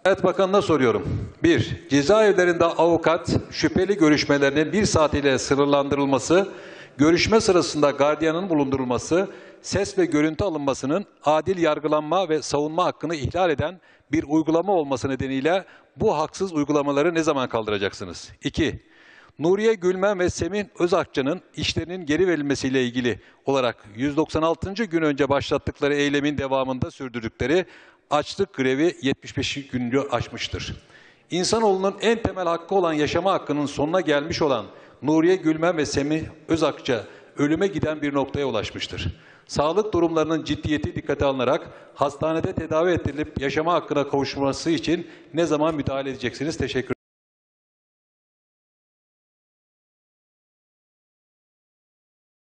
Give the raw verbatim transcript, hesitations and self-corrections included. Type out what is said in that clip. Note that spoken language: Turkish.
Adalet Bakanı'na soruyorum. bir. Cezaevlerinde avukat şüpheli görüşmelerinin bir saat ile sınırlandırılması, görüşme sırasında gardiyanın bulundurulması, ses ve görüntü alınmasının adil yargılanma ve savunma hakkını ihlal eden bir uygulama olması nedeniyle bu haksız uygulamaları ne zaman kaldıracaksınız? iki. Nuriye Gülmen ve Semih Özakçı'nın işlerinin geri verilmesiyle ilgili olarak yüz doksan altıncı gün önce başlattıkları eylemin devamında sürdürdükleri açlık grevi yetmiş beş günü aşmıştır. İnsanoğlunun en temel hakkı olan yaşama hakkının sonuna gelmiş olan Nuriye Gülmen ve Semih Özakçı ölüme giden bir noktaya ulaşmıştır. Sağlık durumlarının ciddiyeti dikkate alınarak hastanede tedavi ettirilip yaşama hakkına kavuşması için ne zaman müdahale edeceksiniz? Teşekkür ederim.